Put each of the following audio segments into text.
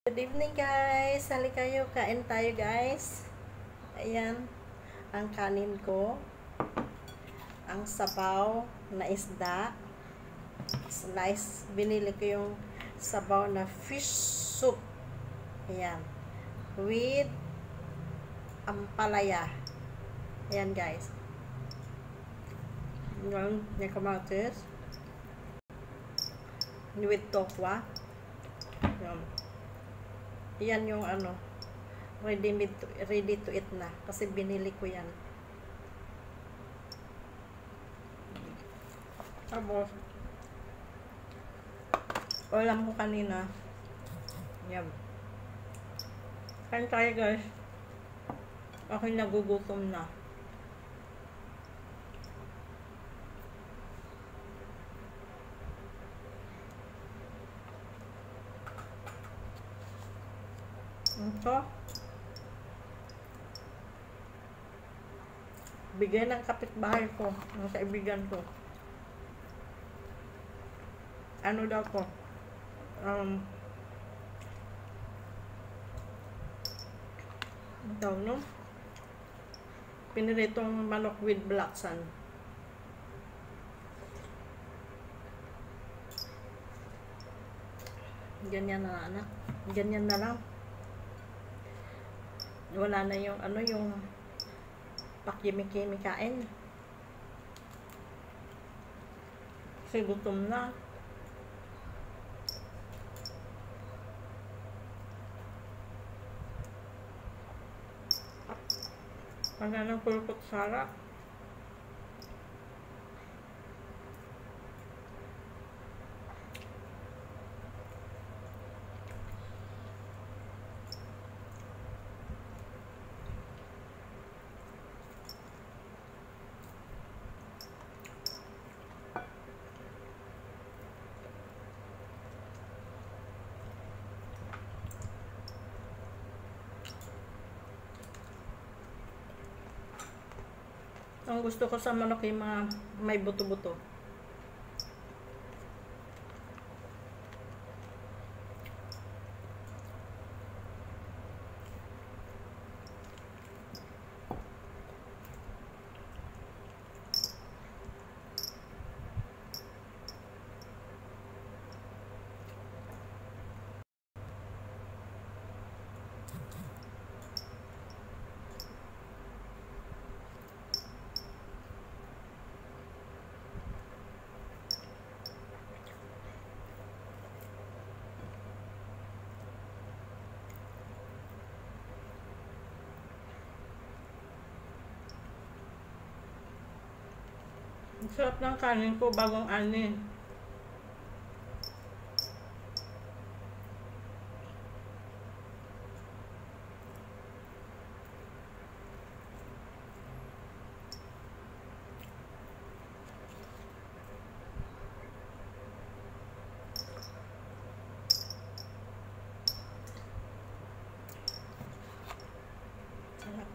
Good evening guys! Hali kayo, kain tayo guys. Ayan, ang kanin ko. Ang sabaw na isda. Slice, binili ko yung sabaw na fish soup. Ayan. With ampalaya. Ayan guys. Yung kamatis. With tokwa. Ayan. Yan yung ready to eat na kasi binili ko yan. Tapos ulam ko kanina. Yan. Kain tayo guys. Ako nagugutom na. Ito, bigay ng kapitbahay ko, ng kaibigan ko. Ano daw ko? Ito, no? Piniritong manok with black sand. Ganyan na anak. Ganyan na lang. Wala na yung yung pakimiki-kimi kain. Kasi gutom na. Wala ng pulpot sara. Ang gusto ko sa manok yung mga may buto-buto. Ang sarap ng kanin ko, bagong anin. Sarap.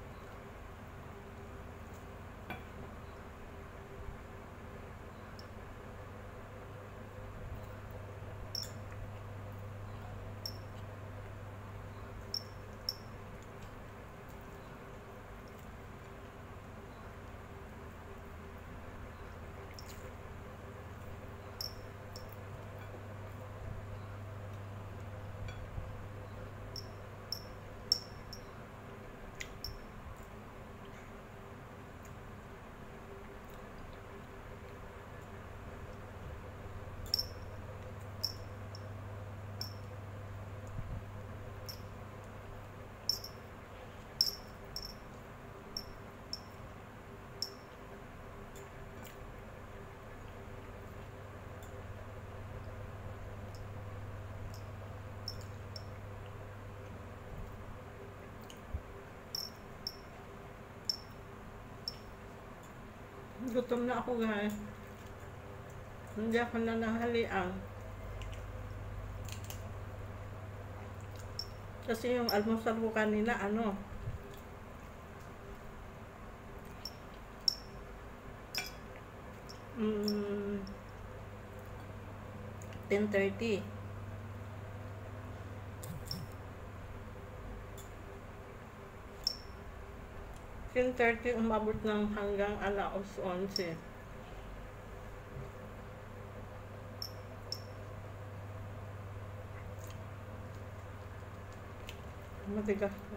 Gutom na ako guys. Hindi ako nananghalian. Kasi yung almusal ko kanina 10:30. 10:30 umabot ng hanggang 11:00. Matigas na.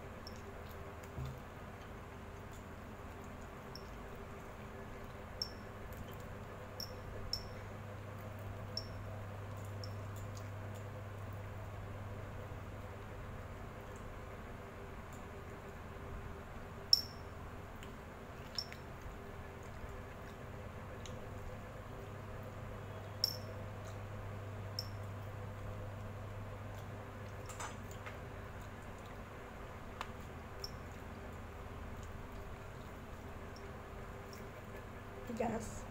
Tigas.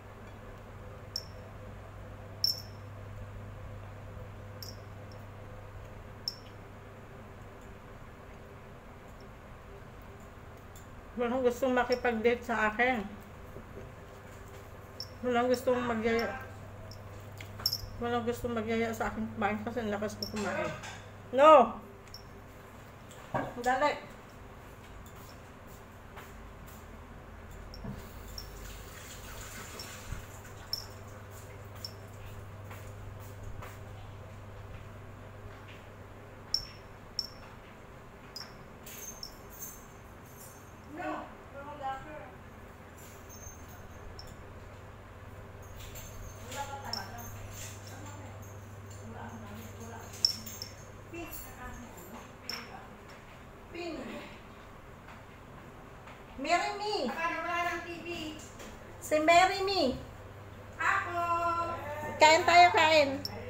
Walang gustong makipag-date sa akin. Walang gustong magyaya. Walang gustong magyaya sa akin kumain kasi lakas ko kumain. No! Dali! Mary Me! Akala wala ng TV. Si Mary Me! Ako! Kain tayo, kain!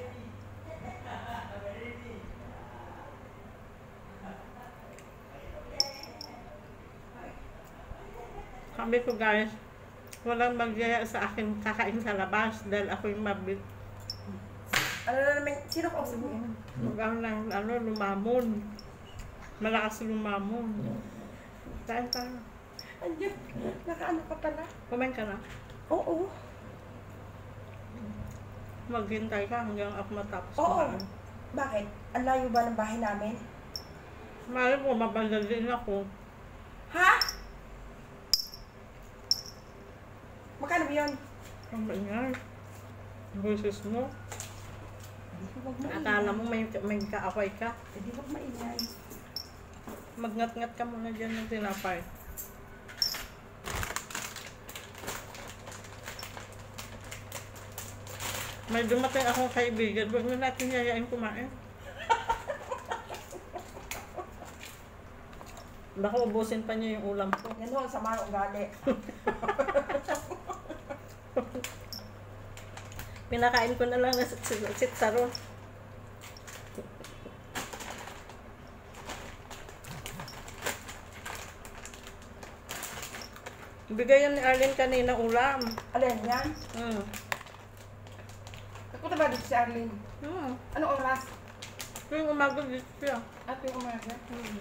Sabi ko guys, walang magyaya sa akin kakain sa labas dahil ako yung mabit. Ano na naman? Sino ka usap mo? Huwag lang, lumamon. Malakas lumamon. Kain tayo. Andiyan. Nakaano ka pala? Kumain ka na. Oo. Maghintay ka hanggang ako matapos Oo. kumain. Bakit? Ang layo ba ng bahay namin? Mali mo, mabandal din ako. Ha? Magkano ba yun? Ang ingay. Boses mo. Huwag maingay. Akala mo may kaaway ka. Hindi huwag maingay. Magngat-ngat ka muna dyan ng tinapay. May dumating akong kaibigan. Huwag mo natin yayain kumain. Baka ubusin pa niya yung ulam ko. Yan ho, sama ng ugali. Pinakain ko na lang na sitsaron. Bigayan ni Arlene kanina ulam. Alin yan? Nagpunta ba dito si Arlene? Anong oras? Tuwing umaga dito siya. At yung umaga?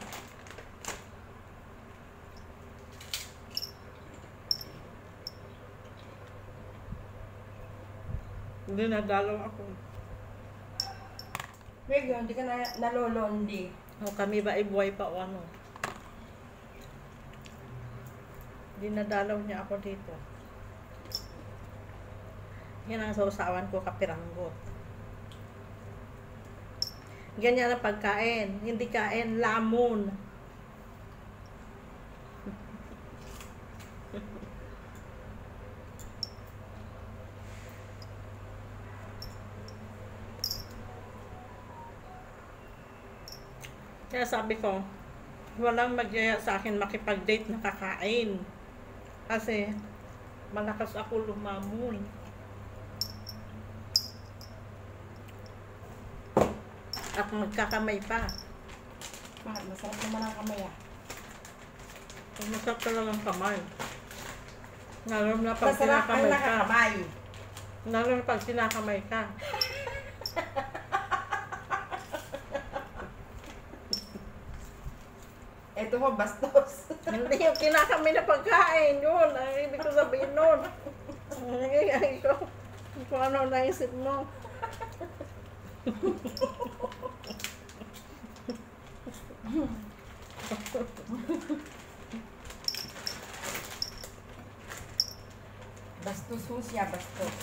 Hindi nadalaw ako. Wait, hindi ka na nalolondi. O kami ba ay buhay pa o ano? Dinadalaw niya ako dito. Yan ang sausawan ko, kapiranggot. Ganyan ang pagkain. Hindi kain, lamon. Kaya sabi ko, walang magyaya sa akin makipag-date na kakain. Kasi malakas ako lumamon. At magkakamay pa. Bakit? Masarap naman ang kamay ah. Masarap talagang kamay. Lalo na pag Masarap ang sinakamay ka. nakakamay. Lalo na pag sinakamay ka. Ito ho, bastos. Hindi yung kinakamay na pagkain. Yun, ang ibig ko sabihin nun. Ay ko. Kung ano naisip mo. siya, bastos.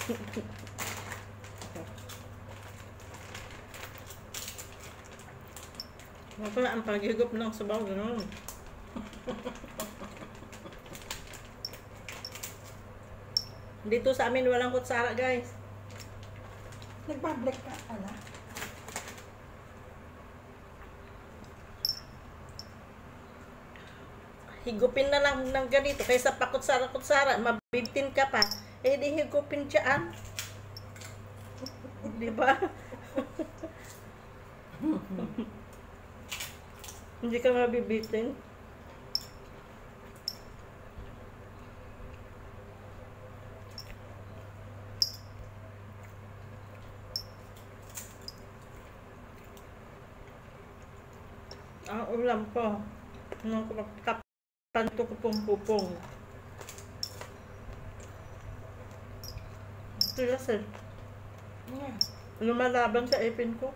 Ano pa ang paghigop ng sabaw, gano'n. Dito sa amin walang kutsara, guys. Nagbablek ka, ala. Higupin na lang ng ganito kaysa pa kutsara-kutsara, mabibtin ka pa. Eh di higupin dyan. Di ba? Hindi ka mabibitin. Ang ulam ko, nung kapanto ko pupong. Tigas eh. Yeah. Lumalaban sa ipin ko.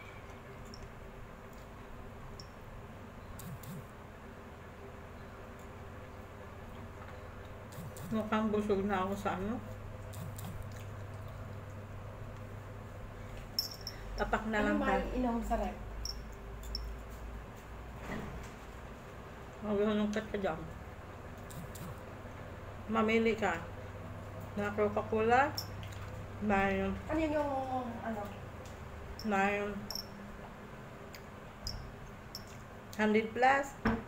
Mukhang busog na ako sa ano. Tapak na lang Ano ka. maiinom sa rep? Maglulungkat ka dyan. Mamili ka. Na Coca-Cola. May Ano yung, ano? 100 plus.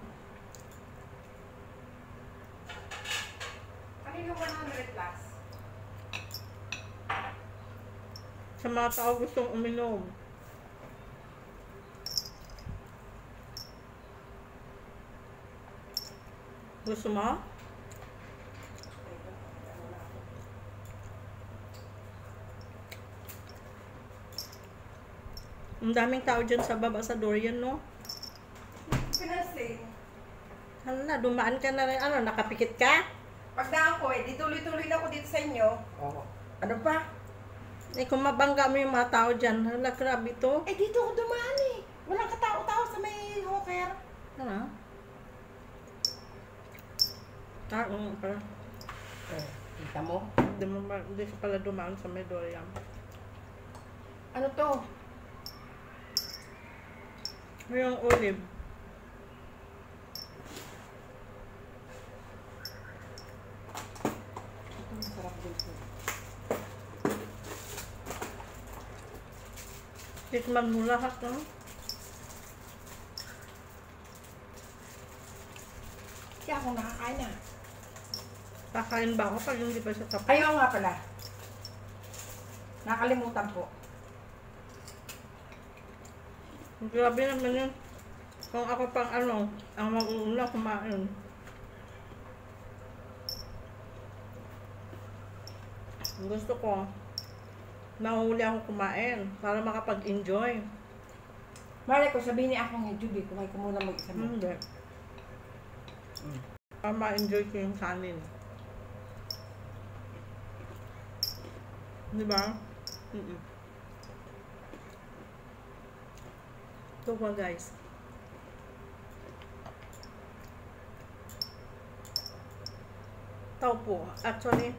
Ano yung 100 plus? Sa mga tao gustong uminom. Gusto mo? Ang daming tao dyan sa baba sa Dorian, no? Pinansin. Hala, dumaan ka na rin. Ano, nakapikit ka? Pagdaan ko di tuloy-tuloy na ako dito sa inyo. Oo. Ano pa? Eh, kung mabangga mo yung mga tao dyan, hala, grabe to. Dito ako dumaan Walang katao-tao sa may hawker. Ano? Ah, pala. Kita mo? Hindi siya pala dumaan sa may Dorian. Ano to? Yung olive. Masarap dito. Tikman mo lahat, no? Kaya ako nakakain na. Kakain ba ako pag hindi pa siya tapos? Ayaw nga pala. Nakalimutan po. Grabe naman yun. Kung ako pang ano, ang mag-uuna kumain. Gusto ko, nahuli ako kumain para makapag-enjoy. Malay ko, sabihin ni akong Judy, kumain ko muna mag-isa mo. Hindi. Para ma-enjoy ko yung kanin. Di ba? Ito pa, guys. Taupo. Actually,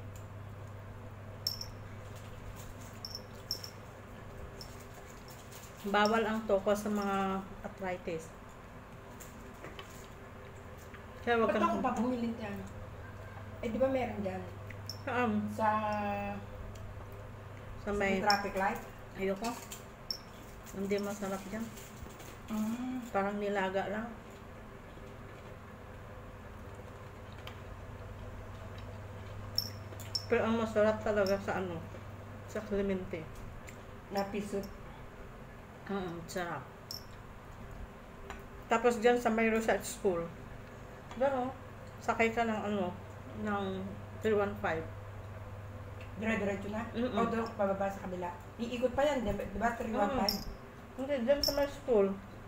bawal ang toko sa mga arthritis. Kaya wag Ba't ako kang... pa bumili dyan? Di ba meron dyan? Sa Sa may... traffic light? Ayoko. Hindi masarap dyan. Parang nilaga lang. Pero ang masarap talaga sa ano? Sa Clemente. Napisot. Sarap. Tapos dyan sa may Rosette School. Pero, sakay ka ng ano, ng 315. Dire-diretso na? Mm-mm. O doon pababa sa kabila? Iikot pa yan, di ba? 315? Hindi, dyan sa may school.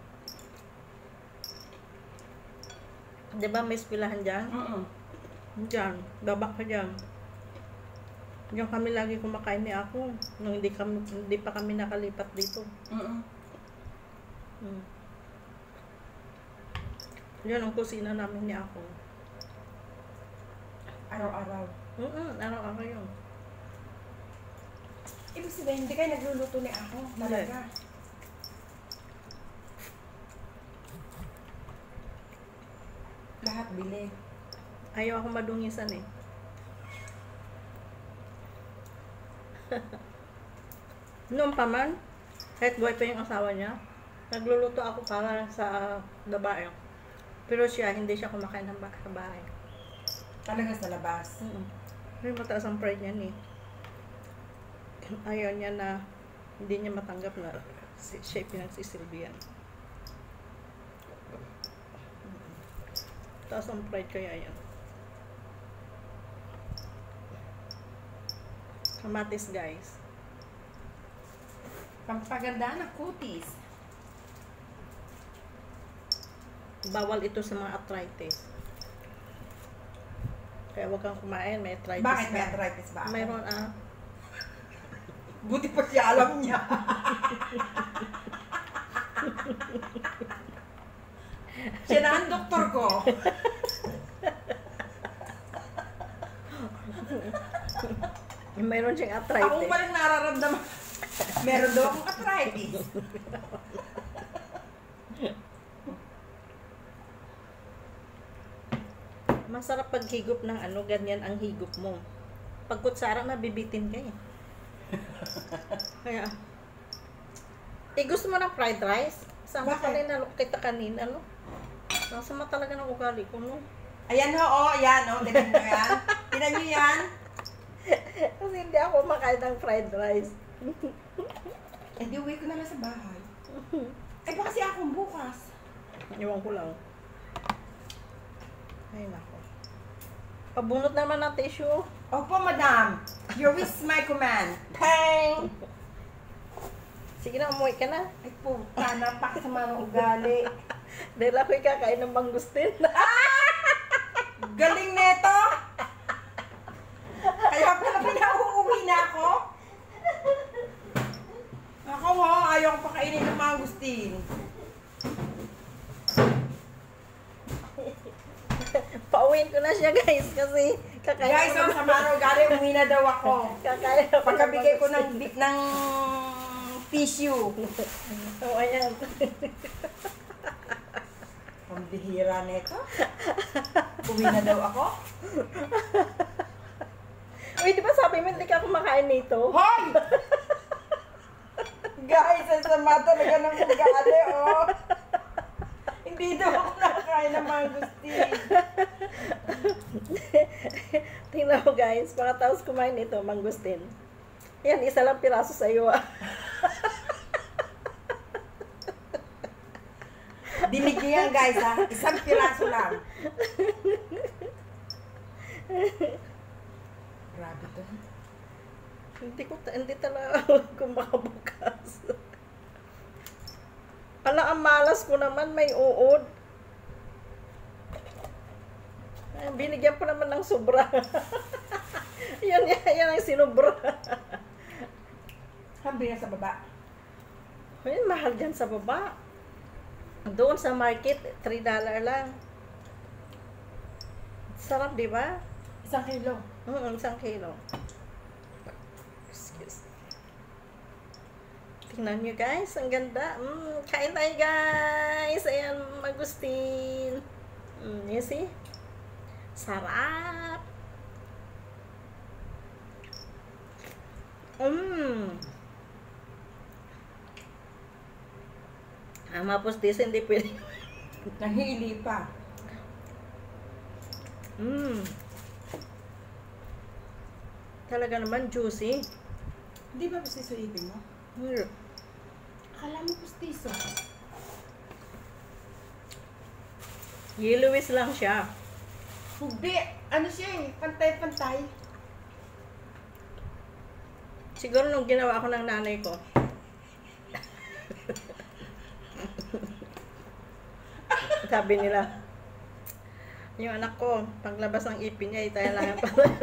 Di ba may eskwelahan dyan? Dyan, babak ka dyan. Diyan kami lagi kumakain ni ako. Nung hindi pa kami nakalipat dito. Yan ang kusina namin ni ako. Araw-araw. Araw-araw yun. Ibig sabihin, hindi kayo nagluluto ni ako. Talaga. Lahat bili. Ayaw ako madungisan eh. Noon pa man, kahit buhay pa yung asawa niya, nagluluto ako para sa babae. Pero siya, hindi siya kumakain sa bahay. Talaga sa labas. May mataas ang pride niya eh. Ayaw niya na hindi niya matanggap na siya pinagsisilbihan. Taas ang pride kaya yan. Kamatis guys. Pampaganda ng kutis. Bawal ito sa mga arthritis. Kaya huwag kang kumain, may arthritis. Bakit may arthritis ba? Mayroon Buti pa siya alam niya. Siya na ang doktor ko. Mayroon siyang arthritis. Ako pa rin nararamdaman. Meron daw akong arthritis. Masarap paghigop ng ganyan ang higop mo. Pag kutsara, mabibitin ka eh. Kaya, gusto mo ng fried rice? Sama ka rin kita kanina, no? Nasama talaga ng ugali ko, no? Ayan ho, ayan ho. Tignan nyo yan. Tignan nyo yan. Kasi hindi ako makain ng fried rice. Eh, di uwi ko na lang sa bahay. Ay, baka siya akong bukas. Iwan ko lang. Ay, nako. Pabunot naman ng tissue. Opo, madam. Your wish is my command. Pang! Sige na, umuwi ka na. Ay, puta, napakasama ng ugali. Dahil ako'y kakain ng mangustin. Galing neto! Kaya pala pinauuwi na ako. Ako ho, ayaw ko pakainin ng mangustin. Pauwiin ko na siya guys kasi kakain Guys, ako sa mano ugali, umuwi na daw ako. kakain ako Pagkabigay ko ng tissue. Oh, ayan. Pambihira neto. Uwi na daw ako. Uy, di ba sabi mo hindi ka kumakain nito? Hoy! Guys, ang sama talaga ng ugali, oh. Hindi daw ako nakakain ng mangustin. Tingnan mo guys, pagkatapos kumain nito, mangustin. Yan, isa lang piraso sa iyo ah. Dinig niyo yan, guys, ha? Isang piraso lang. Grabe to. Hindi talaga ako makabukas. Ala, ang malas ko naman, may uod. Binigyan ko naman ng sobra. yan ang sinubra. Sabi na sa baba. Ay, mahal dyan sa baba. Doon sa market, $3 lang. Sarap, di ba? 1 kilo. 1 kilo. Excuse. Tingnan nyo guys, ang ganda. Kain tayo guys. Ayan, magustin. You see? Sarap. Mapustis, hindi pwede. Nahili pa. Talaga naman juicy. Hindi ba pustiso ibig mo? Akala mo pustiso. Yellowish lang siya. Hindi. Ano siya eh? Pantay-pantay. Siguro nung ginawa ko ng nanay ko. Sabi nila, yung anak ko, paglabas ng ipin niya, tayo lang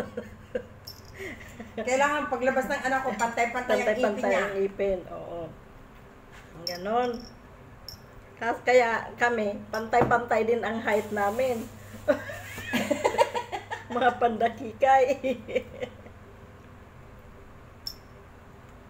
Kailangan paglabas ng anak ko, pantay-pantay ang ipin pantay-pantay niya. ang ipin. Oo. Ang ganon. Kaya kami, pantay-pantay din ang height namin. Mga pandakikay.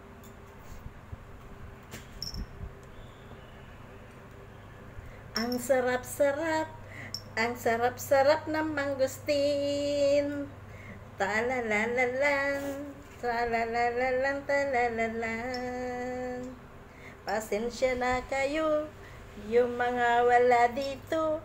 Ang sarap-sarap, ang sarap-sarap ng mangustin. Talalalalan, talalalalan, talalalan. Pasensya na kayo, yung mga wala dito.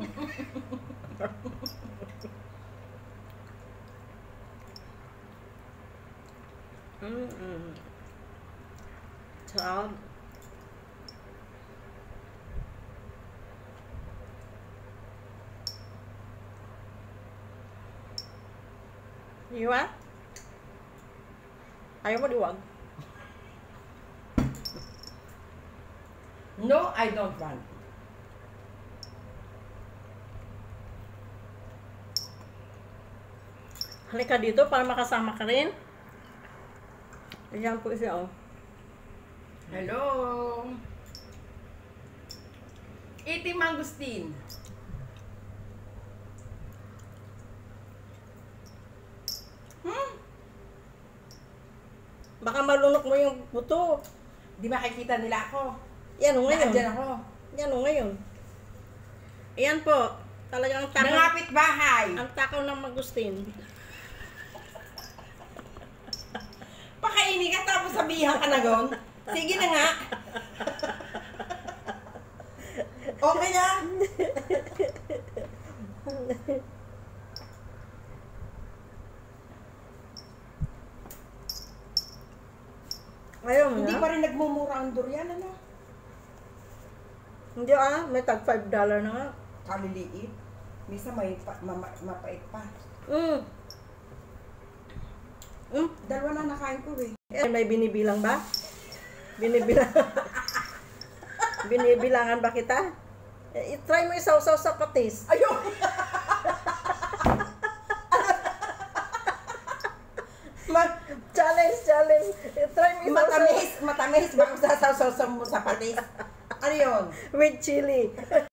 Sarap. Iwan? Ayaw mo diwag? No, I don't want. Halika dito para makasama ka rin. Ayan po siya, oh. Hello. Eating mangustin. Baka malunok mo yung buto. Di makikita nila ako. Yan o ngayon. Nandiyan ako. Yan o ngayon. Ayan po. Talagang takaw. Nangapit bahay. Ang takaw ng magustin. Pakaini ka tapos sabihan ka na gon. Sige na nga. Okay na. Ayaw mo Hindi na? pa rin nagmumura ang durian, ano? Hindi may tag $5 na nga. Kaliliit. Misa may mapait pa. Dalawa na nakain ko eh. May binibilang ba? Binibilang. Binibilangan ba kita? I-try mo isaw-saw sa patis. Ayun! Challenge. I-try mo isaw-saw. Matamis bago sasaw mo sa patis. Ano yun? With chili.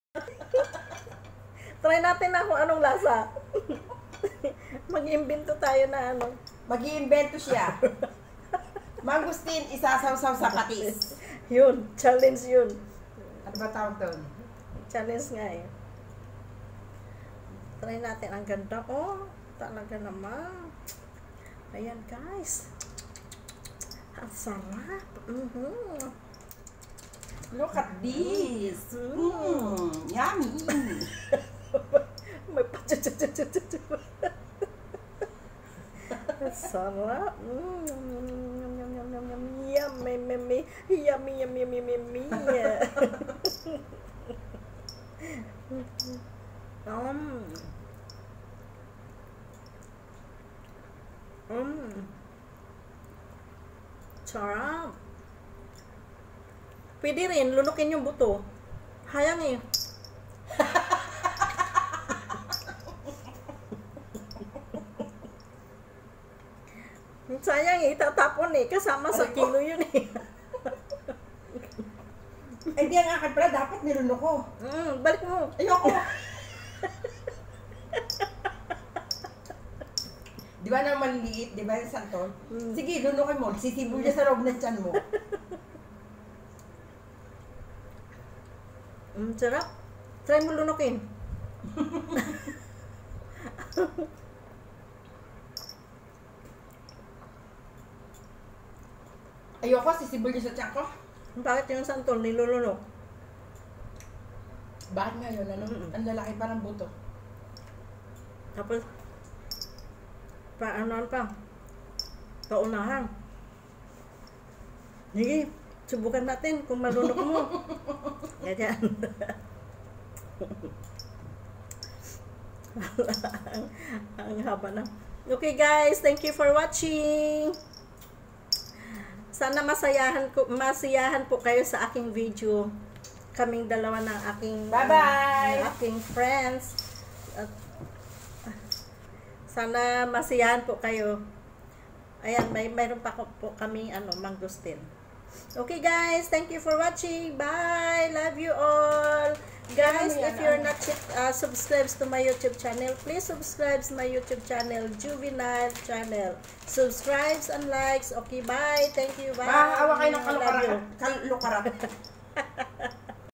Try natin na kung anong lasa. Mag-imbento tayo na ano. Mag-iimbento siya. Mangustin, isasaw-saw sa patis. Yun, challenge yun. Ano ba tawag doon? Challenge nga eh. Try natin. Ang ganda. Oh, talaga naman. Ayan guys. Ang sarap. Look at this. Yummy. May sarap. Yummy. Sarap. Pwede rin, lunukin yung buto. Hayang eh. Sayang eh, itatapon eh. Kasama sa kilo yun eh. Eh di ang akin pala, dapat nilunok ko. Balik mo. Ayoko. Di ba na maliliit, di ba yung santol? Sige, lunukin mo. Sisibol niya sa loob ng tiyan mo. Sarap. Try mo lunukin. Ayoko, sisibol niya sa tiyan ko. Bakit yung santol nilulunok? Bakit nga yun? Ano? Ang lalaki pa ng buto. Tapos, paano pa? Paunahan. Sige, subukan natin kung malunok mo. Ganyan. ang haba na. Okay guys, thank you for watching. Sana masiyahan po kayo sa aking video. Kaming dalawa ng aking Bye-bye! ng aking friends. At, sana masiyahan po kayo. Ayan, mayroon pa po kaming mangustin. Okay guys, thank you for watching. Bye! Love you all. Guys, if you're not subscribed to my YouTube channel, please subscribe to my YouTube channel, Juvenile Channel. Subscribes and likes. Okay, bye. Thank you. Bye. Maawa kayo ng I love you. kalukarat.